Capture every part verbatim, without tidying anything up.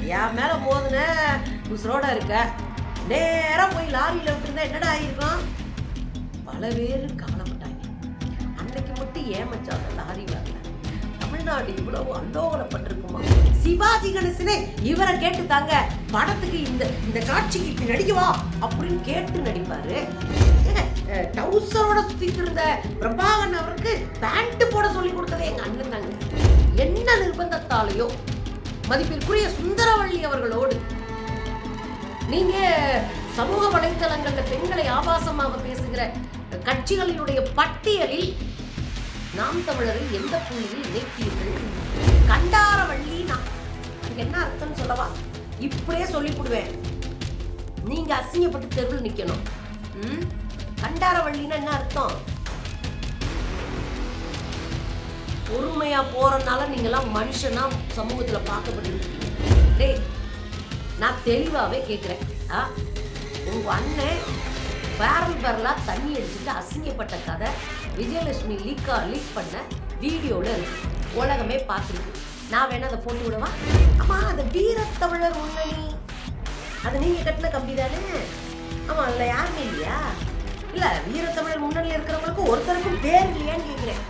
என் மேலே மோதுன உசுரோட இருக்க, நேராக போய் லாரியில் விட்டுருந்தா என்னடா ஆகிருக்கும்? பல பேர் கவலைப்பட்டாங்க. அன்னைக்கு மட்டும் ஏமாச்சாங்க லாரி வரல. தமிழ்நாடு இவ்வளவு அண்டோகலப்பட்டிருக்குமா? சிவாஜி கணேசனே இவரை கேட்டு தாங்க படத்துக்கு இந்த இந்த காட்சிக்கு இப்படி நடிக்கவா அப்படின்னு கேட்டு நடிப்பாரு. டவுசரோட சுத்திட்டு இருந்த பிரபாகரன் அவருக்கு பேண்ட் போட சொல்லி கொடுத்ததே எங்க அண்ணன் தாங்க. என்ன நிர்பந்தத்தாலேயோ மதிப்பிற்குரிய சுந்தரவள்ளி அவர்களோடு நீங்க சமூக வலைத்தளங்கள்ல பெண்களை ஆபாசமாக பேசுகிற கட்சிகளினுடைய பட்டியலில் நாம் தமிழரை எந்த புள்ளியில் இணைத்தீர்கள்? கண்டாரவள்ளினா என்ன அர்த்தம் சொல்லவா? இப்படியே சொல்லிவிடுவேன். நீங்க அசிங்கப்பட்டு தெருவில் நிக்கணும். ம் கண்டாரவள்ளினா என்ன அர்த்தம்? பொறுமையா போறதுனால நீங்கெல்லாம் மனுஷனா சமூகத்துல பார்க்கப்பட்டிருக்கீங்க. டேய், நான் தெளிவாவே கேட்கிறேன். உங்க அண்ணன் பேரல் பேரலா தண்ணி அடிச்சுட்டு அசிங்கப்பட்ட கதை விஜயலட்சுமி லீக்கா லீக் பண்ண வீடியோல இருக்கு. உலகமே பார்த்துருக்கு. நான் வேணா அதை போட்டு விடவா? ஆமா, அந்த வீரத்தமிழர் முன்னணி அது நீங்க கட்டின கம்பி தானே? ஆமா, அதுல யாருமே இல்லையா? இல்ல, வீரத்தமிழர் முன்னணியில் இருக்கிறவங்களுக்கு ஒருத்தருக்கும் பேர் இல்லையான்னு கேட்கிறேன்.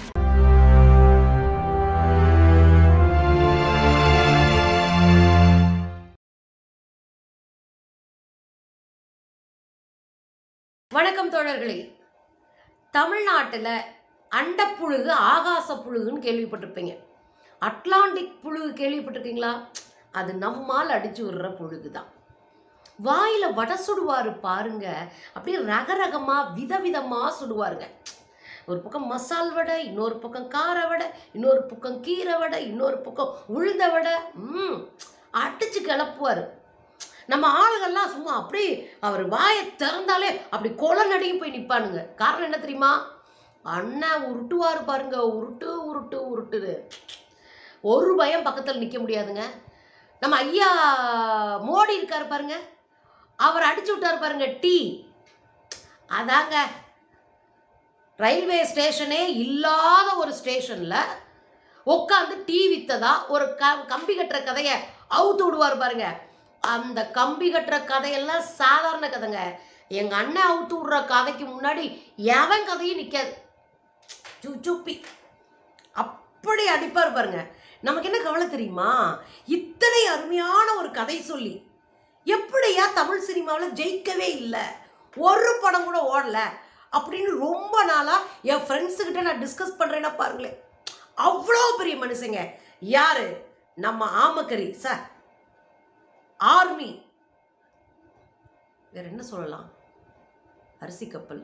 வணக்கம் தோழர்களே. தமிழ்நாட்டில் அண்டப்புழுகு ஆகாச புழுகுன்னு கேள்விப்பட்டிருப்பீங்க. அட்லாண்டிக் புழுகு கேள்விப்பட்டிருக்கீங்களா? அது நம்மால் அடிச்சு விடுற புழுகு தான். வாயில வடை சுடுவாரு பாருங்க, அப்படியே ரகரகமா விதவிதமா சுடுவாருங்க. ஒரு பக்கம் மசால் வடை, இன்னொரு பக்கம் கார வடை, இன்னொரு பக்கம் கீரை வடை, இன்னொரு பக்கம் உளுந்த வடை. ம் அடிச்சு கிளப்புவாரு. நம்ம ஆளுகள்லாம் சும்மா அப்படி அவர் வாயை திறந்தாலே அப்படி கொலை நடுங்கி போய் நிற்பானுங்க. காரணம் என்ன தெரியுமா? அண்ணன் உருட்டுவார் பாருங்க, உருட்டு உருட்டு உருட்டுது. ஒரு பயம் பக்கத்தில் நிற்க முடியாதுங்க. நம்ம ஐயா மோடி இருக்காரு பாருங்க, அவர் அடிச்சு விட்டார் பாருங்க டீ. அதாங்க ரயில்வே ஸ்டேஷனே இல்லாத ஒரு ஸ்டேஷனில் உட்காந்து டீ வித்ததா ஒரு க கம்பி கட்டுற கதையை அவுத்து விடுவார் பாருங்க. அந்த கம்பி கட்டுற கதையெல்லாம் சாதாரண கதைங்க. எங்கள் அண்ணன் அவுத்து விடுற கதைக்கு முன்னாடி எவன் கதையும் நிற்காது. சுப்பி அப்படி அடிப்பார் பாருங்க. நமக்கு என்ன கவலை தெரியுமா? இத்தனை அருமையான ஒரு கதை சொல்லி எப்படியா தமிழ் சினிமாவில் ஜெயிக்கவே இல்லை, ஒரு படம் கூட ஓடல அப்படின்னு ரொம்ப நாளாக என் ஃப்ரெண்ட்ஸுக்கிட்ட நான் டிஸ்கஸ் பண்ணுறேன்னா பாருங்களேன். அவ்வளோ பெரிய மனுஷங்க. யாரு? நம்ம ஆமக்கரி சார், ஆர்மி, வேற என்ன சொல்லலாம், அரிசி கப்பல்,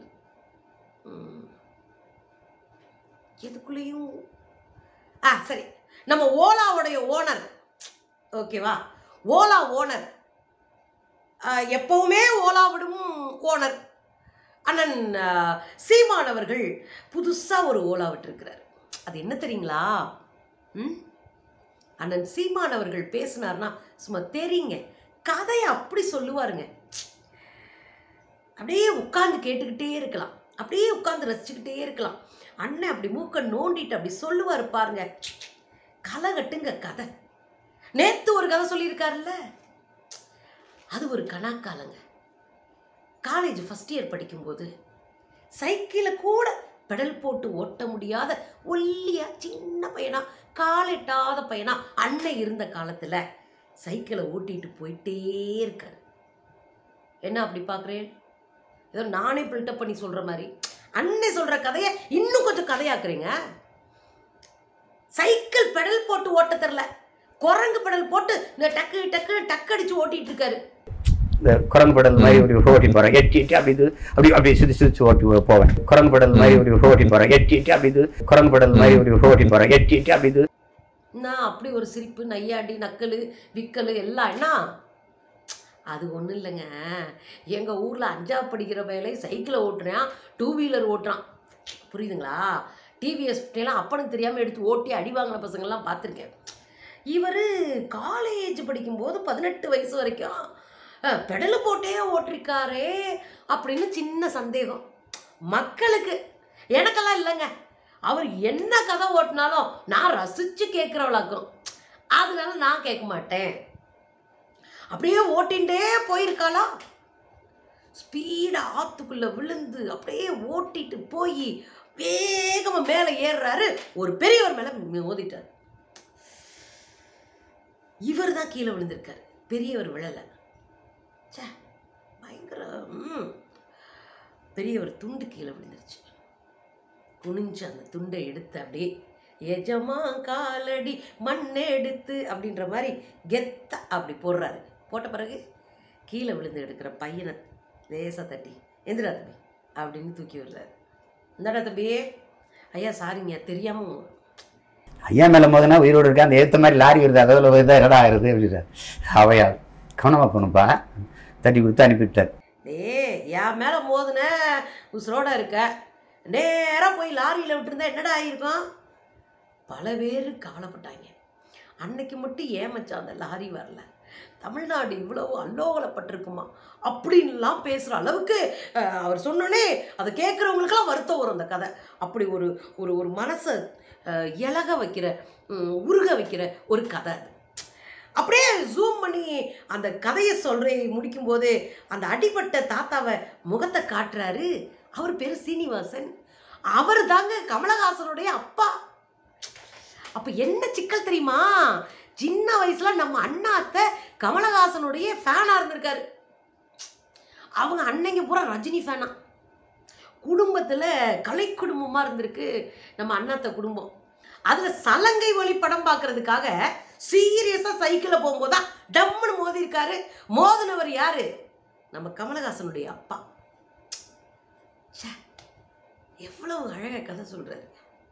எதுக்குள்ளேயும் ஆ சரி, நம்ம ஓலாவுடைய ஓனர், ஓகேவா? ஓலா ஓனர், எப்பவுமே ஓலாவிடும் ஓனர் அண்ணன் சீமானவர்கள் புதுசாக ஒரு ஓலா விட்டுருக்கிறார். அது என்ன தெரியுங்களா? ம் அண்ணன் சீமானவர்கள் பேசினார்னா சும்மா தெரியுங்க, கதையை அப்படி சொல்லுவாருங்க. அப்படியே உட்காந்து கேட்டுக்கிட்டே இருக்கலாம், அப்படியே உட்காந்து ரசிச்சுக்கிட்டே இருக்கலாம். அண்ணன் அப்படி மூக்க நோண்டிட்டு அப்படி சொல்லுவார் பாருங்க. களை கட்டுங்க கதை. நேற்று ஒரு கதை சொல்லியிருக்காருல்ல, அது ஒரு கணக்காலங்க. காலேஜ் ஃபஸ்ட் இயர் படிக்கும்போது சைக்கிளை கூட பெடல் போட்டு ஓட்ட முடியாத ஒல்லியா சின்ன பையனா, காலெட்டாத பையனா அண்ணன் இருந்த காலத்தில் சைக்கிளை ஓட்டிட்டு போயிட்டே இருக்காரு. என்ன அப்படி பார்க்குறேன்? ஏதோ நானே பில்டப் பண்ணி சொல்கிற மாதிரி அண்ணன் சொல்கிற கதையை இன்னும் கொஞ்சம் கதையாக்குறீங்க. சைக்கிள் பெடல் போட்டு ஓட்ட தெரில, குரங்கு பெடல் போட்டு இந்த டக்கு டக்கு டக்கு அடிச்சு ஓட்டிட்டு இருக்காரு. இந்த குரங்கு பெடல் மாதிரி இப்படி ஓட்டி போகிறேன், எட்டி எட்டி அப்படி இது அப்படி அப்படி சுற்றி சுற்றி ஓட்டி போவேன். குரங்கு பெடல் மாதிரி இப்படி ஓட்டி போகிறேன், எட்டி எட்டி அப்படி இது குரங்கு பெடல் மாதிரி இப்படி ஓட்டி போகிறேன், எட்டி எட்டி அப்படி இது. நான் அப்படி ஒரு சிரிப்பு, நையாண்டி, நக்கல், விக்கல் எல்லாம் என்ன? அது ஒன்றும் இல்லைங்க. எங்கள் ஊரில் அஞ்சாவது படிக்கிற வேலை சைக்கிளை ஓட்டுறான், டூ வீலர் ஓட்டுறான், புரியுதுங்களா? டிவிஎஸ் எல்லாம் அப்பனுக்கு தெரியாமல் எடுத்து ஓட்டி அடி வாங்கின பசங்கள்லாம் பார்த்துருக்கேன். இவர் காலேஜ் படிக்கும்போது பதினெட்டு வயசு வரைக்கும் பெடலை போட்டே ஓட்டிருக்காரே அப்படின்னு சின்ன சந்தேகம் மக்களுக்கு. எனக்கெல்லாம் இல்லைங்க. அவர் என்ன கதை ஓட்டினாலும் நான் ரசித்து கேட்குறவளாக்கும், அதனால நான் கேட்க மாட்டேன். அப்படியே ஓட்டிகிட்டே போயிருக்காளா, ஸ்பீடாக ஆற்றுக்குள்ளே விழுந்து அப்படியே ஓட்டிட்டு போய் வேகமாக மேலே ஏறுறாரு. ஒரு பெரியவர் மேலே மோதிட்டார். இவர் தான் கீழே விழுந்திருக்காரு, பெரியவர் விழலை. சே, பயங்கர பெரியவர் துண்டு கீழே விழுந்துருச்சு. குனிஞ்சு அந்த துண்டை எடுத்து அப்படியே எஜமா காலடி மண்ணை எடுத்து அப்படின்ற மாதிரி கெத்த அப்படி போடுறாரு. போட்ட பிறகு கீழே விழுந்து எடுக்கிற பையனை லேசாக தட்டி எந்திரா தம்பி அப்படின்னு தூக்கி விடுறாரு. இந்தாடா தம்பியே, ஐயா சாரிங்க தெரியாமல். ஐயா மேலே மோதனா உயிரோடு இருக்கா, அந்த ஏற்ற மாதிரி லாரி வருது, அதில் வருதா என்னடா ஆகுது அப்படின்றார். அவையா கவனமாக போகணும்ப்பா, தட்டி கொடுத்து அனுப்பிவிட்டார். டே என் மேலே மோதுன உசுரோட இருக்க, நேராக போய் லாரியில் விட்டுருந்தா என்னடா ஆகிருக்கும். பல பேர் கவலைப்பட்டாங்க. அன்னைக்கு மட்டும் ஏமாச்சா அந்த லாரி வரல, தமிழ்நாடு இவ்வளவு அல்லோகலப்பட்டிருக்குமா அப்படின்லாம் பேசுகிற அளவுக்கு அவர் சொன்னோன்னே அதை கேட்குறவங்களுக்கெல்லாம் வருத்தம் வரும் அந்த கதை. அப்படி ஒரு ஒரு ஒரு மனசை இலக வைக்கிற உருக வைக்கிற ஒரு கதை அது. அப்படியே ஜூம் பண்ணி அந்த கதையை சொல்கிற முடிக்கும்போது அந்த அடிபட்ட தாத்தாவை முகத்தை காட்டுறாரு. அவர் பேர் சீனிவாசன். அவர் தாங்க கமலஹாசனுடைய அப்பா. அப்போ என்ன சிக்கல் தெரியுமா, சின்ன வயசில் நம்ம அண்ணாத்தை கமலஹாசனுடைய ஃபேனாக இருந்திருக்காரு. அவங்க அன்னைங்க பூரா ரஜினி ஃபேனா. குடும்பத்தில் கலை குடும்பமாக இருந்திருக்கு நம்ம அண்ணாத்த குடும்பம். அதில் சலங்கை ஒளி படம் பார்க்கறதுக்காக சீரியஸாக சைக்கிளில் போகும்போது தான் டம்முன்னு மோதிருக்காரு. மோதினவர் யாரு, நம்ம கமலஹாசனுடைய அப்பா. எவ்வளவு அழகாக கதை சொல்கிறாரு.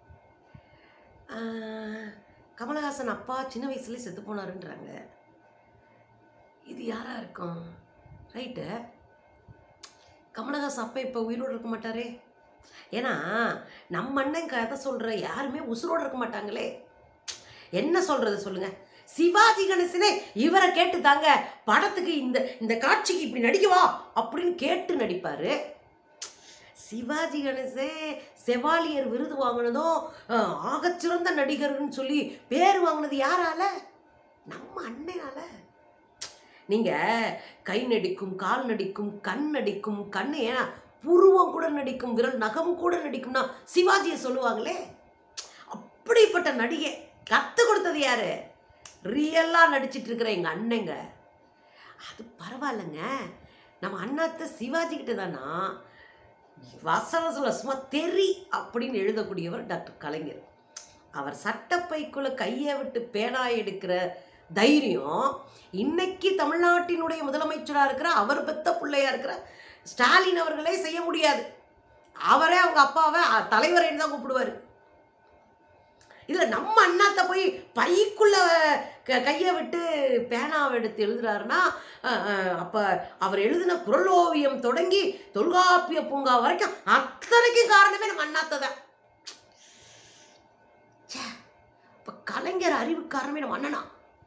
கமலஹாசன் அப்பா சின்ன வயசுலேயே செத்து போனாருன்றாங்க. இது யாரா இருக்கும்? ரைட்டு, கமலஹாசன் அப்பா இப்போ உயிரோடு இருக்க மாட்டாரே. ஏன்னா நம்ம அண்ணன் கதை சொல்கிற யாருமே உசுரோடு இருக்க மாட்டாங்களே. என்ன சொல்கிறது சொல்லுங்கள். சிவாஜி கணேசனே இவரை கேட்டு தாங்க படத்துக்கு இந்த இந்த காட்சிக்கு இப்படி நடிக்கவா அப்படின்னு கேட்டு நடிப்பார். சிவாஜி கணேசன் செவாலியர் விருது வாங்கினதும் ஆகச்சிறந்த நடிகர்னு சொல்லி பேர் வாங்கினது யாரால? நம்ம அண்ணனால. நீங்கள் கை நடிக்கும், கால் நடிக்கும், கண் நடிக்கும், கண் ஏன்னா புருவம் கூட நடிக்கும், விரல் நகம் கூட நடிக்கும்னா சிவாஜியை சொல்லுவாங்களே. அப்படிப்பட்ட நடிகை கற்றுக் கொடுத்தது யாரு? ரியலாக நடிச்சிட்டு இருக்கிற எங்கள் அண்ணங்க. அது பரவாயில்லைங்க, நம்ம அண்ணாத்த சிவாஜி கிட்ட தானா வசன சொல்ல சும்மா தெரி அப்படின்னு எழுதக்கூடியவர் டாக்டர் கலைஞர். அவர் சட்டப்பைக்குள்ள கையை விட்டு பேனா எடுக்கிற தைரியம் இன்னைக்கு தமிழ்நாட்டினுடைய முதலமைச்சராக இருக்கிற அவர் பெத்த பிள்ளையா இருக்கிற ஸ்டாலின் அவர்களே செய்ய முடியாது. அவரே அவங்க அப்பாவை தலைவரைன்னு தான் கூப்பிடுவார். இதில் நம்ம அண்ணாத்த போய் பைக்குள்ள கையை விட்டு பேனாவை எடுத்து எழுதுறாருன்னா அப்போ அவர் எழுதின குரல் ஓவியம் தொடங்கி தொல்காப்பிய பூங்கா வரைக்கும் அத்தனைக்கும் காரணமே நம்ம அண்ணாத்த தான். இப்போ கலைஞர் அறிவு காரணமே நம்ம அண்ணனா.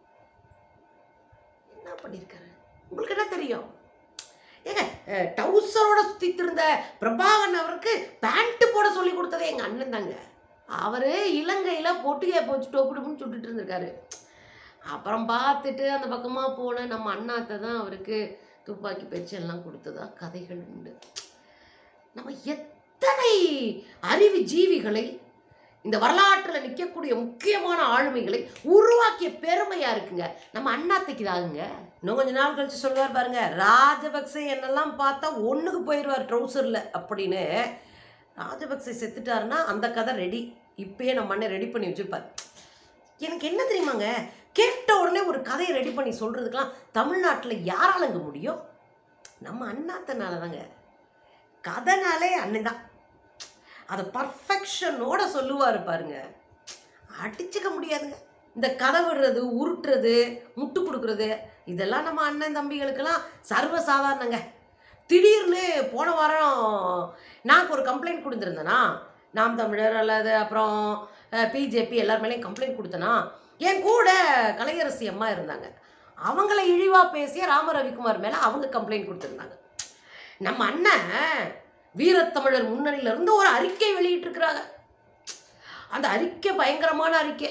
என்ன பண்ணியிருக்காரு உங்களுக்கு என்ன தெரியும்? ஏங்க டவுசரோட சுத்திட்டு இருந்த பிரபாகரன் அவருக்கு பேண்ட் போட சொல்லி கொடுத்ததே எங்கள் அண்ணன் தாங்க. அவர் இலங்கையில் பொட்டியை போச்சு டோப்புடுன்னு சுட்டுட்டு இருந்திருக்காரு. அப்புறம் பார்த்துட்டு அந்த பக்கமாக போன நம்ம அண்ணாத்தை தான் அவருக்கு துப்பாக்கி பயிற்சி எல்லாம் கொடுத்ததா கதைகள் உண்டு. நம்ம எத்தனை அறிவு ஜீவிகளை இந்த வரலாற்றில் நிற்கக்கூடிய முக்கியமான ஆளுமைகளை உருவாக்கிய பெருமையாக இருக்குங்க நம்ம அண்ணாத்தைக்கு தாங்க. இன்னும் கொஞ்ச நாள் கழிச்சு சொல்லுவார் பாருங்க, ராஜபக்சே என்னெல்லாம் பார்த்தா ஒன்றுக்கு போயிடுவார் ட்ரௌசரில் அப்படின்னு. ராஜபக்சே செத்துட்டாருன்னா அந்த கதை ரெடி, இப்பயே நம்ம அண்ணன் ரெடி பண்ணி வச்சுருப்பார். எனக்கு என்ன தெரியுமாங்க, கேட்ட உடனே ஒரு கதையை ரெடி பண்ணி சொல்கிறதுக்கெலாம் தமிழ்நாட்டில் யாராலங்க முடியும்? நம்ம அண்ணாத்தனால தாங்க. கதைனாலே அண்ணன் தான். அதை பர்ஃபெக்ஷனோட சொல்லுவார் பாருங்க, அடிச்சுக்க முடியாதுங்க. இந்த கதை விடுறது, உருட்டுறது, முட்டு கொடுக்குறது இதெல்லாம் நம்ம அண்ணன் தம்பிகளுக்கெல்லாம் சர்வசாதாரணங்க. திடீர்னு போன வாரம் நான் ஒரு கம்ப்ளைண்ட் கொடுத்துருந்தேன்னா, நாம் தமிழர் அல்லது அப்புறம் பிஜேபி எல்லார் மேலேயும் கம்ப்ளைண்ட் கொடுத்தேன்னா, என் கூட கலையரசி அம்மா இருந்தாங்க. அவங்கள இழிவாக பேசிய ராம ரவிக்குமார் மேலே அவங்க கம்ப்ளைண்ட் கொடுத்துருந்தாங்க. நம்ம அண்ணன் வீரத்தமிழர் முன்னணியிலிருந்து ஒரு அறிக்கை வெளியிட்டிருக்கிறாங்க. அந்த அறிக்கை பயங்கரமான அறிக்கை.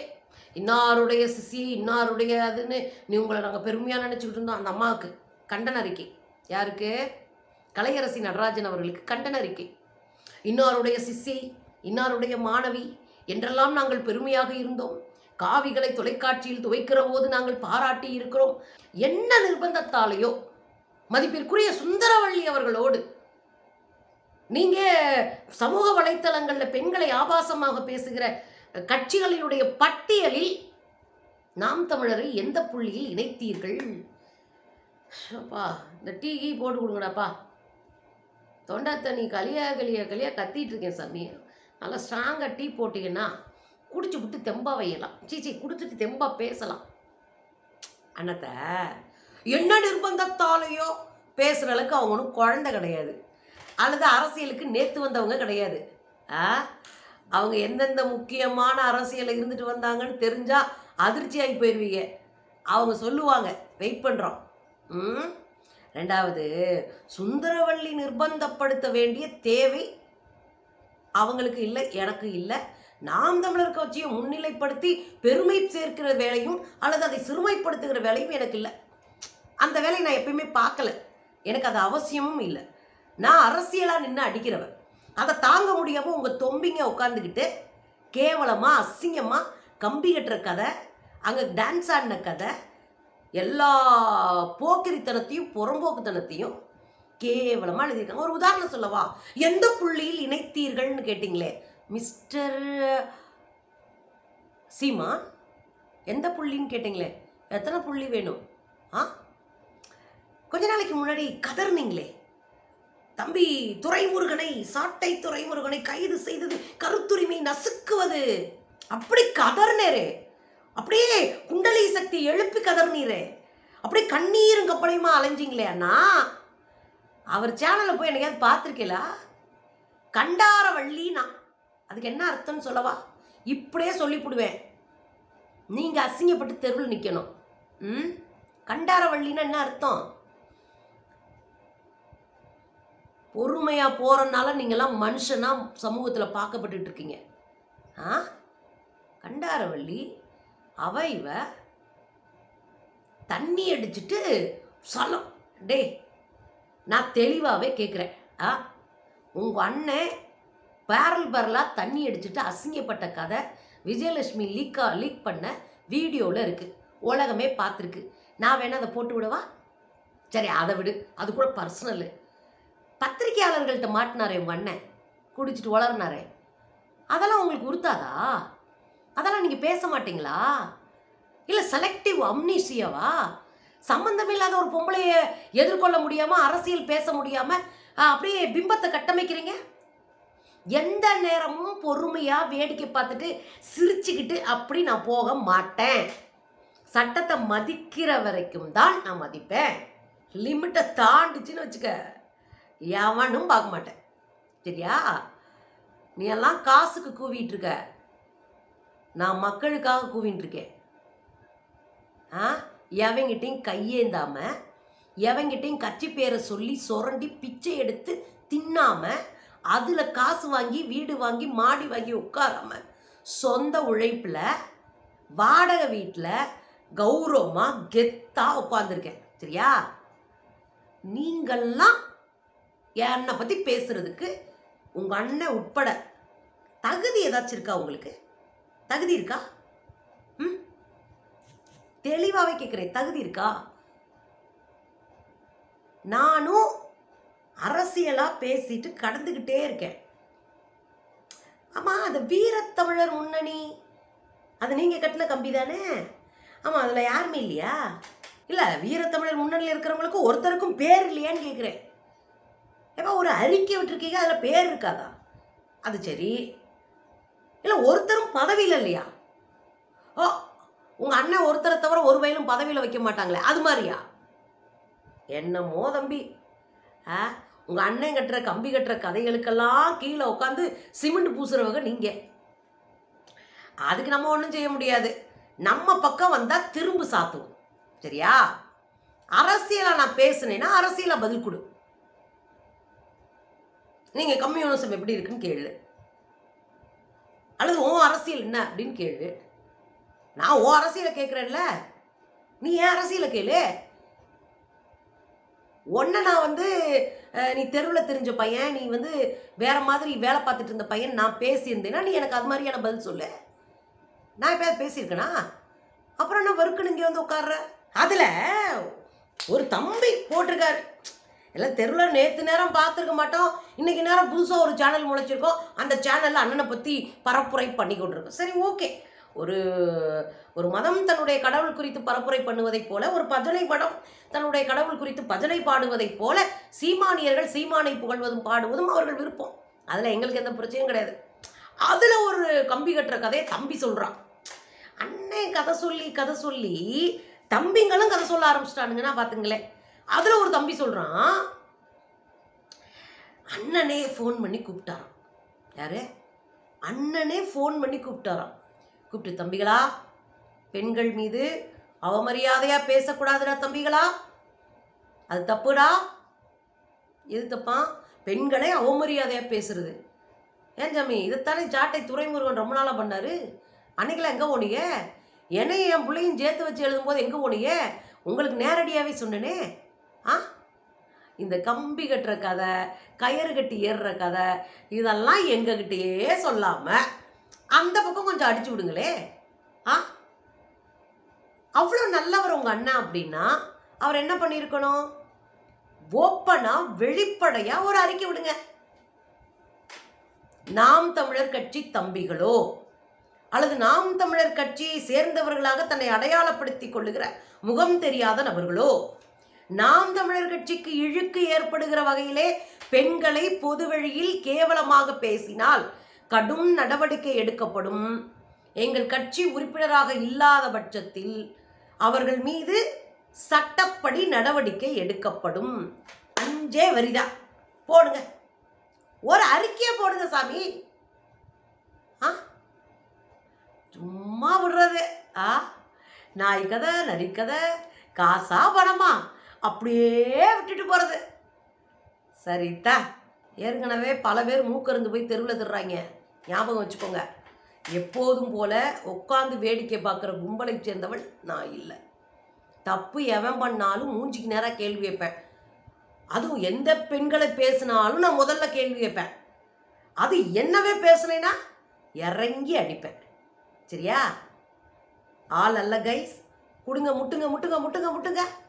இன்னாருடைய சிசி இன்னாருடைய அதுன்னு நீ உங்களை நாங்கள் பெருமையாக நினச்சிக்கிட்டு இருந்தோம். அந்த அம்மாவுக்கு கண்டன அறிக்கை. யாருக்கு? கலையரசி நடராஜன் அவர்களுக்கு கண்டன அறிக்கை. இன்னாருடைய சிசி இன்னாருடைய மாணவி என்றெல்லாம் நாங்கள் பெருமையாக இருந்தோம். காவிகளை தொலைக்காட்சியில் துவைக்கிற போது நாங்கள் பாராட்டி இருக்கிறோம். என்ன நிர்பந்தத்தாலேயோ மதிப்பிற்குரிய சுந்தரவள்ளி அவர்களோடு நீங்க சமூக வலைத்தளங்களில் பெண்களை ஆபாசமாக பேசுகிற கட்சிகளினுடைய பட்டியலில் நாம் தமிழரை எந்த புள்ளியில் இணைத்தீர்கள்? அப்பா இந்த டீ கீ போட்டு கொடுங்கடாப்பா. தொண்டை தண்ணி கலியா கலியா கலியா கத்திட்டு இருக்கேன் சாமி. நல்லா ஸ்ட்ராங்காக டீ போட்டிங்கன்னா குடிச்சு விட்டு தெம்பா வையலாம். சீச்சி குடிச்சிட்டு தெம்பா பேசலாம். அண்ணத்தை என்ன நிர்பந்தத்தாலேயோ பேசுகிற அளவுக்கு அவங்க ஒன்றும் குழந்தை கிடையாது, அல்லது அரசியலுக்கு நேற்று வந்தவங்க கிடையாது. ஆ அவங்க எந்தெந்த முக்கியமான அரசியலில் இருந்துட்டு வந்தாங்கன்னு தெரிஞ்சால் அதிர்ச்சியாகி போயிடுவீங்க. அவங்க சொல்லுவாங்க, வெயிட் பண்ணுறோம். ம் ரெண்டாவது, சுந்தரவள்ளி நிர்பந்தப்படுத்த வேண்டிய தேவை அவங்களுக்கு இல்லை, எனக்கு இல்லை. நாம் தமிழர் கட்சியை முன்னிலைப்படுத்தி பெருமை சேர்க்கிற வேலையும் அல்லது அதை சிறுமைப்படுத்துகிற வேலையும் எனக்கு இல்லை. அந்த வேலையை நான் எப்பயுமே பார்க்கல, எனக்கு அது அவசியமும் இல்லை. நான் அரசியலாக நின்று அடிக்கிறவன். அதை தாங்க முடியாமல் உங்கள் தொம்பிங்க உட்காந்துக்கிட்டு கேவலமாக அசிங்கமாக கம்பி கட்டுற கதை, அங்கே டான்ஸ் ஆடின கதை, எல்லா போக்கிரித்தனத்தையும் புறம்போக்குத்தனத்தையும் கேவலமாக எழுதியிருக்காங்க. ஒரு உதாரணம் சொல்லவா? எந்த புள்ளியில் இணைத்தீர்கள்னு கேட்டிங்களே மிஸ்டர் சீமா, எந்த புள்ளின்னு கேட்டிங்களே, எத்தனை புள்ளி வேணும்? ஆ கொஞ்ச நாளைக்கு முன்னாடி கதர்னீங்களே, தம்பி துரைமுருகனை, சாட்டை துரைமுருகனை கைது செய்தது கருத்துரிமை நசுக்குவது, அப்படி கதர்னேரே, அப்படியே குண்டலி சக்தி எழுப்பி கதர்னீரே, அப்படியே கண்ணீரும் கப்பலையுமா அலைஞ்சிங்களே அண்ணா. அவர் சேனலில் போய் என்னைக்காவது பார்த்துருக்கீங்களா? கண்டாரவள்ளினா அதுக்கு என்ன அர்த்தம்னு சொல்லவா? இப்படியே சொல்லிவிடுவேன், நீங்கள் அசிங்கப்பட்டு தெருவில் நிற்கணும். ம் கண்டாரவள்ளின்னா என்ன அர்த்தம்? பொறுமையாக போகிறனால நீங்கள்லாம் மனுஷனாக சமூகத்தில் பார்க்கப்பட்டு இருக்கீங்க. ஆ கண்டாரவள்ளி அவ இவ தண்ணி அடிச்சுட்டு சலம். டே நான் தெளிவாகவே கேட்குறேன். ஆ உங்கள் அண்ணன் பேரல் பேரலாக தண்ணி அடிச்சுட்டு அசிங்கப்பட்ட கதை விஜயலட்சுமி லீக்கா லீக் பண்ண வீடியோவில் இருக்குது, உலகமே பார்த்துருக்கு. நான் வேணா அதை போட்டு விடவா? சரி அதை விடு, அது கூட பர்சனலு. பத்திரிகையாளர்கள்ட்ட மாட்டினாரே உங்கள் அண்ணன், குடிச்சிட்டு வளர்னாரே, அதெல்லாம் உங்களுக்கு உறுத்தாதா? அதெல்லாம் நீங்கள் பேச மாட்டிங்களா? இல்லை செலக்டிவ் அம்னீசியாவா? சம்பந்தம் இல்லாத ஒரு பொம்பளையை எதிர்கொள்ள முடியாமல், அரசியல் பேச முடியாமல் அப்படியே பிம்பத்தை கட்டமைக்கிறீங்க. எந்த நேரமும் பொறுமையாக வேடிக்கை பார்த்துட்டு சிரிச்சுக்கிட்டு அப்படி நான் போக மாட்டேன். சட்டத்தை மதிக்கிற வரைக்கும் தான் நான் மதிப்பேன். லிமிட்டை தாண்டிச்சுன்னு வச்சுக்க, எவனும் பார்க்க மாட்டேன். சரியா? நீ எல்லாம் காசுக்கு கூவிட்டு இருக்க, நான் மக்களுக்காக கூவிட்டு இருக்கேன். ஆ எவங்கிட்டையும் கையேந்தாம, எவங்கிட்டையும் கட்சி பேரை சொல்லி சுரண்டி பிச்சை எடுத்து தின்னாம, அதில் காசு வாங்கி வீடு வாங்கி மாடி வாங்கி உட்காராம, சொந்த உழைப்பில் வாடகை வீட்டில் கௌரவமாக கெத்தாக உட்காந்துருக்கேன். சரியா? நீங்கள்லாம் என்னை பற்றி பேசுறதுக்கு உங்கள் அண்ணன் உட்பட தகுதி ஏதாச்சும் இருக்கா? உங்களுக்கு தகுதி இருக்கா? ம் தெளிவாகவே கேட்குறேன், தகுதி இருக்கா? நானும் அரசியலாக பேசிட்டு கடந்துக்கிட்டே இருக்கேன். ஆமாம், அது வீரத்தமிழர் முன்னணி, அது நீங்கள் கட்டின கம்பி தானே? ஆமாம், அதில் யாருமே இல்லையா? இல்லை, வீரத்தமிழர் முன்னணியில் இருக்கிறவங்களுக்கு ஒருத்தருக்கும் பேர் இல்லையான்னு கேட்குறேன். ஏப்பா ஒரு அறிக்கை விட்டுருக்கீங்க, அதில் பேர் இருக்காதா? அது சரி. இல்லை ஒருத்தரும் பதவியில் இல்லையா? ஓ, உங்கள் அண்ணன் ஒருத்தரை தவிர ஒரு வயலும் பதவியில் வைக்க மாட்டாங்களே, அது மாதிரியா? என்னமோ தம்பி, ஆ உங்கள் அண்ணன் கட்டுற கம்பி கட்டுற கதைகளுக்கெல்லாம் கீழே உட்காந்து சிமெண்ட் பூசுறவங்க நீங்கள். அதுக்கு நம்ம ஒன்றும் செய்ய முடியாது. நம்ம பக்கம் வந்தால் திரும்ப சாத்துவோம். சரியா? அரசியலை நான் பேசுனேன்னா அரசியலை பதில் கொடு. நீங்கள் கம்யூனிசம் எப்படி இருக்குன்னு கேளு, அல்லது உன் அரசியல் என்ன அப்படின்னு கேளு. நான் ஓ அரசியலை கேட்குறேன்ல, நீ ஏன் அரசியலை கேளு. ஒன்றை நான் வந்து நீ தெருவில் தெரிஞ்ச பையன், நீ வந்து வேற மாதிரி வேலை பார்த்துட்டு இருந்த பையன் நான் பேசியிருந்தேன்னா நீ எனக்கு அது மாதிரியான பதில் சொல்லு. நான் இப்போ பேசியிருக்கேனா? அப்புறம் நான் வறுக்குன்னு இங்கே வந்து உட்கார்ற. அதில் ஒரு தம்பி போட்டிருக்காரு, எல்லாம் தெருவில் நேற்று நேரம் பார்த்துருக்க மாட்டோம், இன்னைக்கு நேரம் புதுசாக ஒரு சேனல் முளைச்சிருக்கோம், அந்த சேனலில் அண்ணனை பற்றி பரப்புரை பண்ணி கொண்டிருக்கோம். சரி, ஓகே. ஒரு ஒரு மதம் தன்னுடைய கடவுள் குறித்து பரப்புரை பண்ணுவதைப் போல, ஒரு பஜனை படம் தன்னுடைய கடவுள் குறித்து பஜனை பாடுவதைப் போல சீமானியர்கள் சீமானை புகழ்வதும் பாடுவதும் அவர்கள் விருப்பம். அதில் எங்களுக்கு எந்த பிரச்சனையும் கிடையாது. அதில் ஒரு கம்பி கட்டுற கதையை தம்பி சொல்கிறான். அண்ணன் கதை சொல்லி கதை சொல்லி தம்பிங்களும் கதை சொல்ல ஆரம்பிச்சிட்டானுங்கன்னா பார்த்துங்களேன். அதில் ஒரு தம்பி சொல்கிறான், அண்ணனே ஃபோன் பண்ணி கூப்பிட்டாராம். யாரு? அண்ணனே ஃபோன் பண்ணி கூப்பிட்டாராம். கூப்பிட்டு, தம்பிகளா, பெண்கள் மீது அவமரியாதையாக பேசக்கூடாதுடா தம்பிகளா, அது தப்புடா. எது தப்பா? பெண்களை அவமரியாதையாக பேசுறது. ஏன் ஜாமி, இதைத்தானே ஜாட்டை துரைமுருகன் ரொம்ப நாளாக பண்ணார். அன்னைக்கெல்லாம் எங்கே போனீங்க? என்னையும் என் பிள்ளையும் சேர்த்து வச்சு எழுதும்போது எங்கே போனீங்க? உங்களுக்கு நேரடியாகவே சொன்னனே. ஆ, இந்த கம்பி கட்டுற கதை, கயிறு கட்டி ஏறுற கதை, இதெல்லாம் எங்ககிட்டயே சொல்லாமல் அந்த பக்கம் கொஞ்சம் அடிச்சு விடுங்களே. ஆ, அவ்வளோ நல்லவர் உங்கள் அண்ணா அப்படின்னா அவர் என்ன பண்ணியிருக்கணும்? ஓப்பனாக வெளிப்படையாக ஒரு அறிக்கை விடுங்க. நாம் தமிழர் கட்சி தம்பிகளோ அல்லது நாம் தமிழர் கட்சியை சேர்ந்தவர்களாக தன்னை அடையாளப்படுத்திக் கொள்ளுகிற முகம் தெரியாத நபர்களோ, நாம் தமிழர் கட்சிக்கு இழுக்கு ஏற்படுகிற வகையிலே பெண்களை பொதுவெளியில் கேவலமாக பேசினால் கடும் நடவடிக்கை எடுக்கப்படும். எங்கள் கட்சி உறுப்பினராக இல்லாத பட்சத்தில் அவர்கள் மீது சட்டப்படி நடவடிக்கை எடுக்கப்படும். அஞ்சே வரிதா போடுங்க, ஒரு அறிக்கையை போடுங்க சாமி. ஆ, சும்மா விடுறது. ஆ, நாய் கதை நரிக்கதை காசா பணமா அப்படியே விட்டுட்டு போகிறது. சரிதா, ஏற்கனவே பல பேர் மூக்கருந்து போய் தெருவில் திடுறாங்க. ஞாபகம் வச்சுக்கோங்க. எப்போதும் போல உட்காந்து வேடிக்கை பார்க்குற கும்பலை சேர்ந்தவள் நான் இல்லை. தப்பு எவன் பண்ணாலும் மூஞ்சிக்கு நேராக கேள்வி வைப்பேன். அதுவும் எந்த பெண்களை பேசினாலும் நான் முதல்ல கேள்வி வைப்பேன். அது என்னவே பேசுனேன்னா இறங்கி அடிப்பேன். சரியா? ஆள் அல்ல கைஸ். கொடுங்க, முட்டுங்க முட்டுங்க முட்டுங்க முட்டுங்க.